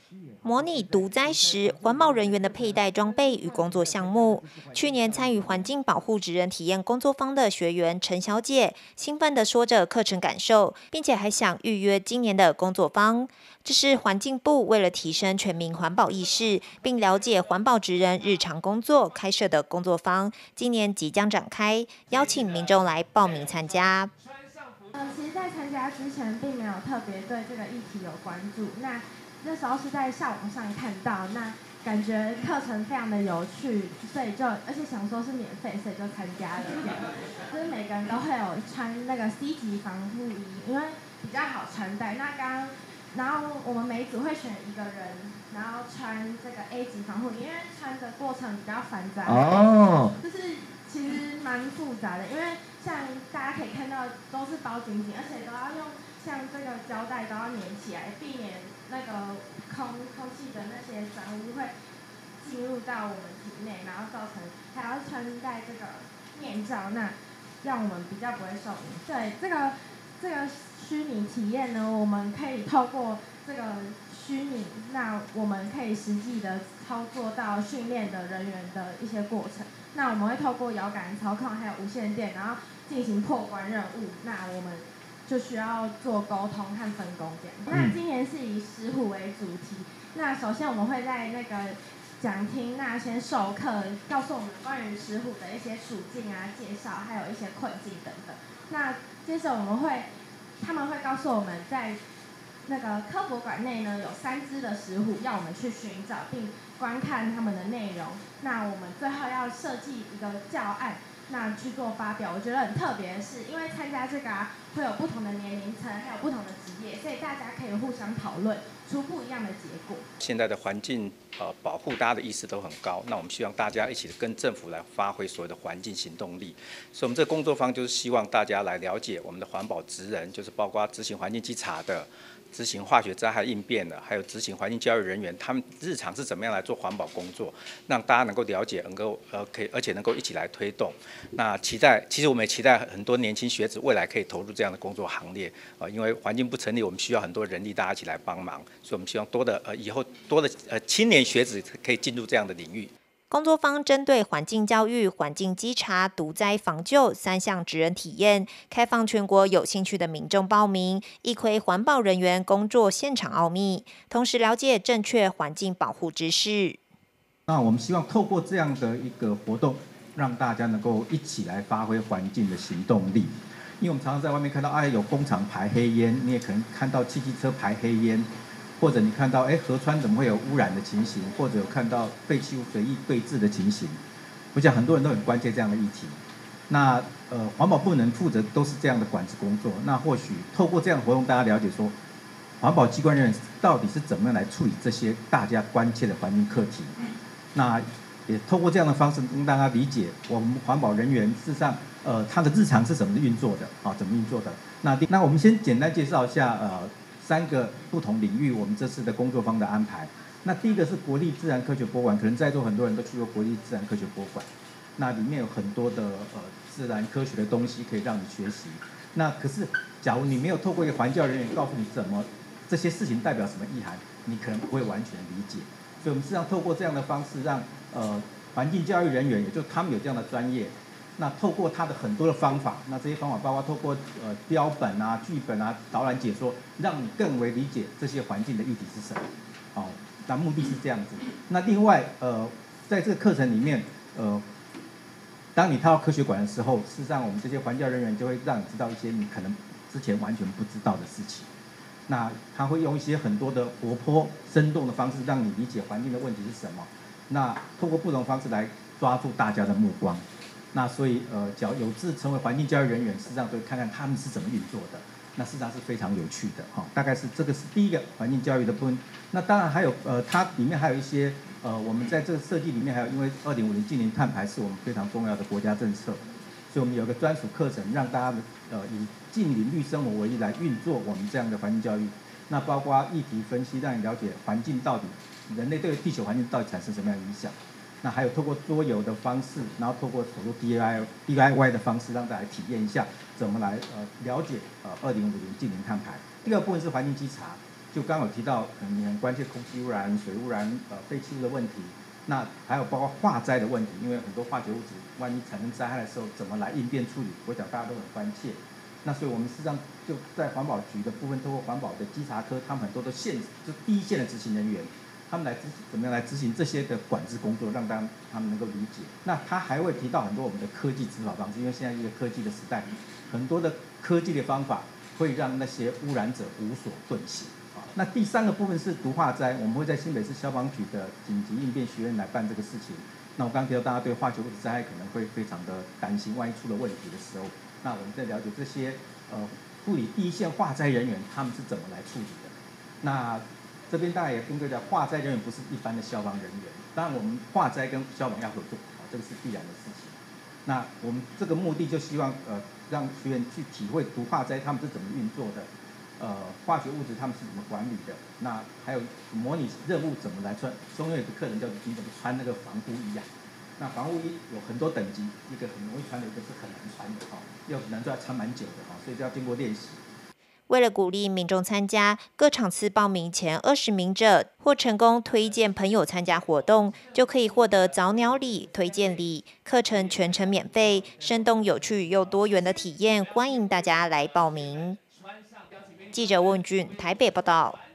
模拟毒灾时环保人员的佩戴装备与工作项目。去年参与环境保护职人体验工作坊的学员陈小姐，兴奋地说着课程感受，并且还想预约今年的工作坊。这是环境部为了提升全民环保意识，并了解环保职人日常工作开设的工作坊，今年即将展开，邀请民众来报名参加。 其实，在参加之前，并没有特别对这个议题有关注。那时候是在校网上看到，那感觉课程非常的有趣，所以而且想说是免费，所以就参加了。就是每个人都会有穿那个 C 级防护衣，因为比较好穿戴。然后我们每一组会选一个人，然后穿这个 A 级防护衣，因为穿的过程比较繁杂。就是其实蛮复杂的，因为像大家可以看到都是包紧紧，而且都要用像这个胶带都要粘起来，避免那个空气的那些脏污会进入到我们体内，然后造成还要穿戴这个面罩，那让我们比较不会受影响。对这个虚拟体验呢，我们可以透过这个虚拟，那我们可以实际的操作到训练的人员的一些过程。那我们会透过遥感操控还有无线电，然后进行破关任务。那我们就需要做沟通和分工这样。那今年是以石虎为主题。那首先我们会在那个讲厅那先授课，告诉我们关于石虎的一些处境啊、介绍，还有一些困境等等。那接着他们会告诉我们在那个科博馆内呢，有3只的石虎要我们去寻找并观看他们的内容。那我们最后要设计一个教案，那去做发表。我觉得很特别的是，因为参加这个会有不同的年龄层，还有不同的职业，所以大家可以互相讨论出不一样的结果。 现在的环境保护，大家的意识都很高。那我们希望大家一起跟政府来发挥所谓的环境行动力。所以，我们这个工作坊就是希望大家来了解我们的环保职人，就是包括执行环境稽查的、执行化学灾害应变的，还有执行环境教育人员，他们日常是怎么样来做环保工作，让大家能够了解，而且能够一起来推动。那其实我们也期待很多年轻学子未来可以投入这样的工作行列因为环境不成立，我们需要很多人力，大家一起来帮忙。所以我们希望以后多的青年学子可以进入这样的领域。 工作坊针对环境教育、环境稽查、毒灾防救3项职人体验，开放全国有兴趣的民众报名，一窥环保人员工作现场奥秘，同时了解正确环境保护知识。 那我们希望透过这样的一个活动，让大家能够一起来发挥环境的行动力。因为我们常常在外面看到，有工厂排黑烟，你也可能看到汽机车排黑烟。或者你看到河川怎么会有污染的情形，或者有看到废弃物随意对峙的情形，我想很多人都很关切这样的议题。那环保部门负责都是这样的管制工作。那或许透过这样的活动，大家了解说，环保机关人员到底是怎么样来处理这些大家关切的环境课题。那也透过这样的方式，让大家理解我们环保人员事实上他的日常是怎么运作的怎么运作的。那我们先简单介绍一下3个不同领域我们这次的工作坊的安排。那第一个是国立自然科学博物馆，可能在座很多人都去过国立自然科学博物馆。那里面有很多的自然科学的东西可以让你学习。那可是假如你没有透过一个环教人员告诉你这些事情代表什么意涵，你可能不会完全理解。所以我们实际上透过这样的方式，让环境教育人员，也就他们有这样的专业。那透过他的很多的方法，那这些方法包括透过标本啊、剧本啊、导览解说，让你更为理解这些环境的议题是什么。那目的是这样子。那另外在这个课程里面当你踏到科学馆的时候，事实上我们这些环教人员就会让你知道一些你可能之前完全不知道的事情。那他会用一些很多的活泼、生动的方式，让你理解环境的问题是什么。那透过不同方式来抓住大家的目光。那所以只要有志成为环境教育人员，事实上都看看他们是怎么运作的。那事实上是非常有趣的大概是这个是第一个环境教育的部分。那当然还有它里面还有一些我们在这个设计里面还有，因为2050净零碳排是我们非常重要的国家政策，所以我们有个专属课程，让大家以净零绿生活为例来运作我们这样的环境教育。那包括议题分析，让你了解环境到底人类对地球环境到底产生什么样的影响。那还有透过桌游的方式，然后透过投入 DIY 的方式，让大家体验一下怎么来了解2050净零碳排。第二部分是环境稽查。 就刚有提到，你很关切空气污染、水污染、废弃物的问题，那还有包括化灾的问题，因为很多化学物质万一产生灾害的时候，怎么来应变处理，我想大家都很关切。那所以我们事实上就在环保局的部分，透过环保的稽查科，他们很多都就第一线的执行人员，他们怎么样来执行这些的管制工作，让他们能够理解。那他还会提到很多我们的科技执法方式，因为现在一个科技的时代，很多的科技的方法会让那些污染者无所遁形。那第三个部分是毒化灾，我们会在新北市消防局的紧急应变学院来办这个事情。那我刚刚提到大家对化学物质灾害可能会非常的担心，万一出了问题的时候，那我们在了解这些处理第一线化灾人员他们是怎么来处理的。那这边大家也跟各位讲，化灾人员不是一般的消防人员，当然我们化灾跟消防要合作，这个是必然的事情。那我们这个目的就希望让学员去体会毒化灾他们是怎么运作的。化学物质他们是怎么管理的？那还有模拟任务怎么来穿？中有一个课程叫你怎么穿那个防护衣啊？那防护衣有很多等级，一个很容易穿的，一个是很难穿的哈，要很难穿，要穿蛮久的哈，所以就要经过练习。 为了鼓励民众参加，各场次报名前20名者或成功推荐朋友参加活动，就可以获得早鸟礼、推荐礼。课程全程免费，生动有趣又多元的体验，欢迎大家来报名。记者问俊台北报道。